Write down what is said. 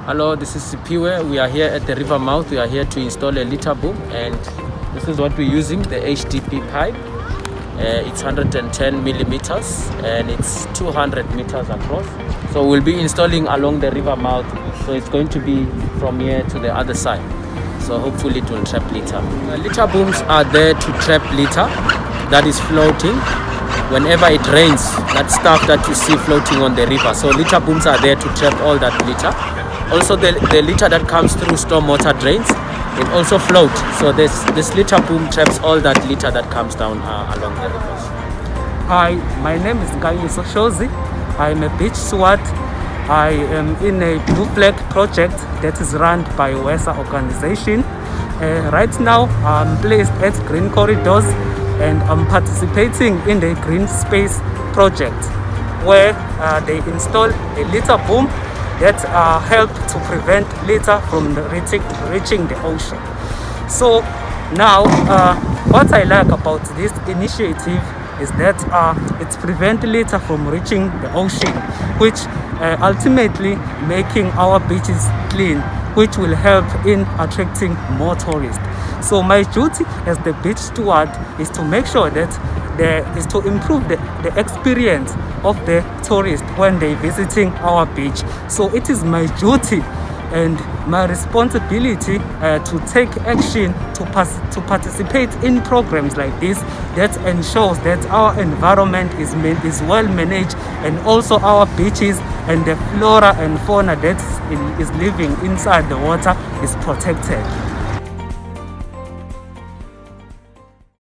Hello, this is Sipiwe. We are here at the river mouth. We are here to install a litter boom, and this is what we're using, the HDP pipe. It's 110 millimeters and it's 200 meters across. So we'll be installing along the river mouth. So it's going to be from here to the other side. So hopefully it will trap litter. Litter booms are there to trap litter that is floating. Whenever it rains, that stuff that you see floating on the river. So litter booms are there to trap all that litter. Also the litter that comes through stormwater drains, it also floats. So this litter boom traps all that litter that comes down along the rivers. Hi, my name is Nkayiso Shozi. I'm a beach steward. I am in a Blue Flag project that is run by WESA organization. Right now I'm placed at Green Corridors and I'm participating in the Green Space project where they install a litter boom that help to prevent litter from reaching the ocean. So now what I like about this initiative is that it prevents litter from reaching the ocean, which ultimately making our beaches clean, which will help in attracting more tourists. So my duty as the beach steward is to make sure that to improve the experience of the tourists when they visiting our beach. So it is my duty and my responsibility to take action to participate in programs like this that ensures that our environment is well managed, and also our beaches and the flora and fauna that is living inside the water is protected.